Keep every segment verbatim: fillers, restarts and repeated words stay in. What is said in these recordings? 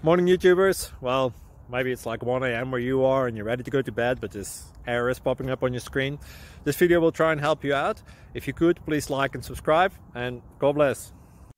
Morning YouTubers. Well, maybe it's like one A M where you are and you're ready to go to bed, but this error is popping up on your screen. This video will try and help you out. If you could, please like and subscribe, and God bless.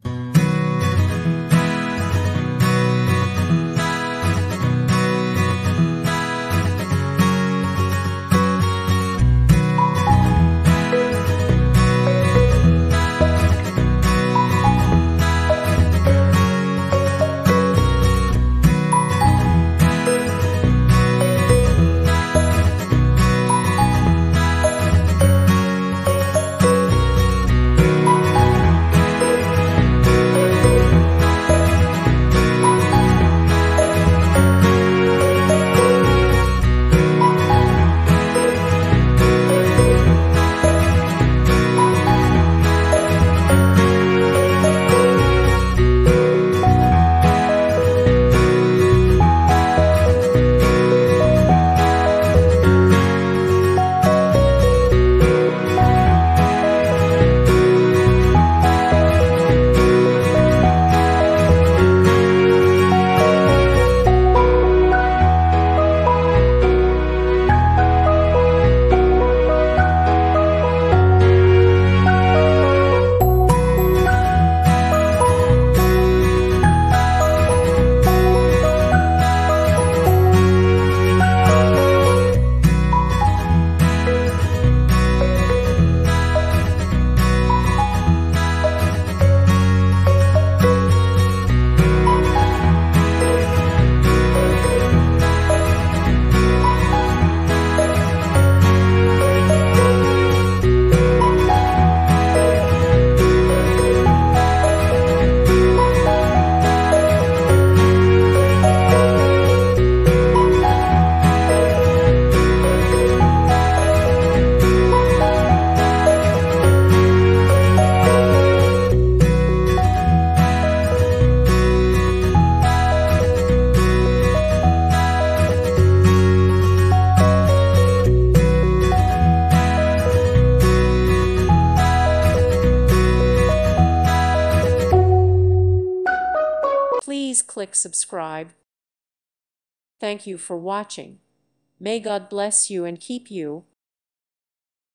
Please click subscribe. Thank you for watching. May God bless you and keep you.